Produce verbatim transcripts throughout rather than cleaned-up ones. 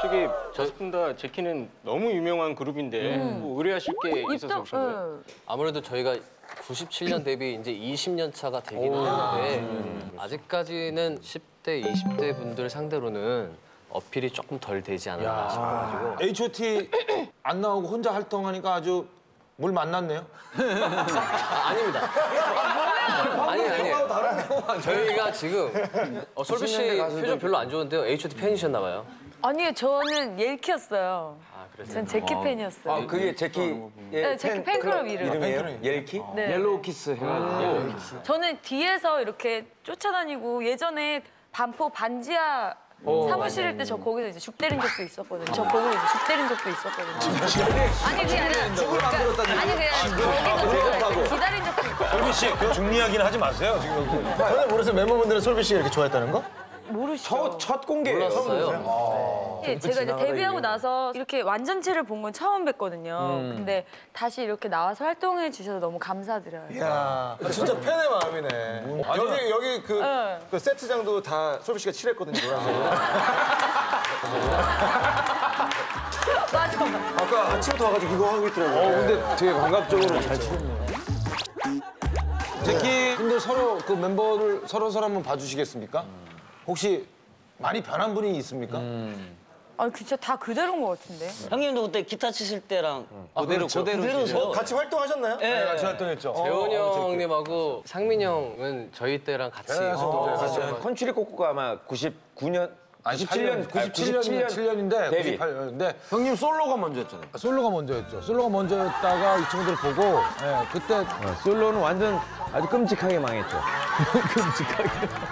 저기 다섯 분 다 제키는 너무 유명한 그룹인데 뭐 의뢰하실 게 있어서 오신 거예요? 아무래도 저희가 구십칠 년 데뷔 이제 이십 년 차가 되긴 하는데 아직까지는 십 대, 이십 대 분들 상대로는 어필이 조금 덜 되지 않았나 싶어가지고. 에이치 오 티 안 나오고 혼자 활동하니까 아주 물 만났네요. 아, 아닙니다. 아니 아니에요. 저희가 지금 어, 솔비 씨 표정 별로 안 좋은데요. 에이치 오 티 팬이셨나 봐요. 아니요, 저는 옐키였어요. 아, 그래서 전 제키 팬이었어요. 아, 그게 제키 네, 제키 팬클럽 이름. 이름이에요? 옐키? 네. 옐로우 키스 해가지고. 저는 뒤에서 이렇게 쫓아다니고 예전에 반포 반지하 사무실일 때 저 거기서 이제 죽 때린 적도 있었거든요. 저 거기서 이제 죽 때린 적도 있었거든요. 아니 그게 아니라 그러니까, 아니 그냥 거기서 기다린 적도 있고. 솔비 씨, 그 중 이야기는 하지 마세요. 지금. 전혀 모르세요? 멤버분들은 솔비 씨가 이렇게 좋아했다는 거? 모르시죠? 첫, 첫 공개예요. 몰랐어요. 예, 제가 이제 데뷔하고 나서 이렇게 완전체를 본 건 처음 뵀거든요. 근데 다시 이렇게 나와서 활동해 주셔서 너무 감사드려요. 이야, 진짜 팬의 마음이네. 여기 여기 그, 네. 그 세트장도 다 솔비 씨가 칠했거든요. 노란색으로. 맞아. 아까 아침부터 와가지고 이거 하고 있더라고요. 어, 근데 되게 감각적으로 잘 치셨네요. 제키 분들 서로 그 멤버를 서로 서로 한번 봐주시겠습니까? 혹시 많이 변한 분이 있습니까? 아, 진짜 다 그대로인 것 같은데. 형님도 그때 기타 치실 때랑 그대로, 그대로. 그대로세요. 같이 활동하셨나요? 네, 같이 활동했죠. 재훈이 형님하고 상민이 형은 저희 때랑 같이 활동했어요. 컨츄리 꼬꼬가 아마 구십구 년, 구십칠 년, 구십칠 년, 구십칠 년인데 데뷔. 구십팔 년인데 형님 솔로가 먼저였잖아요. 솔로가 먼저였죠. 솔로가 먼저였다가 이 친구들 보고 예, 그때 솔로는 완전 아주 끔찍하게 망했죠. 끔찍하게.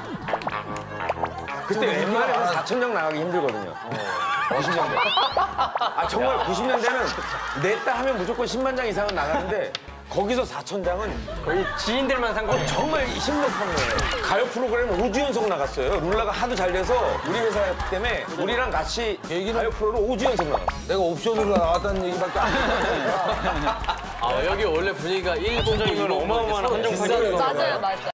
그때 웬만해서 사천 장 나가기 힘들거든요. 구십 년대. 아 정말 구십 년대는 냈다 하면 무조건 십만 장 이상은 나가는데 거기서 사천 장은 거의 지인들만 산 거예요. 정말 심각한 거예요. 가요 프로그램 오 주 연속 나갔어요. 룰라가 하도 잘 돼서 우리 회사 때문에 우리랑 같이 가요 프로를 오 주 연속 나갔어요. 내가 옵션으로 나왔다는 얘기밖에 안 해요. 아, 여기 원래 분위기가 일본, 이번 어마어마한 한정판이에요. 맞아요, 맞아요.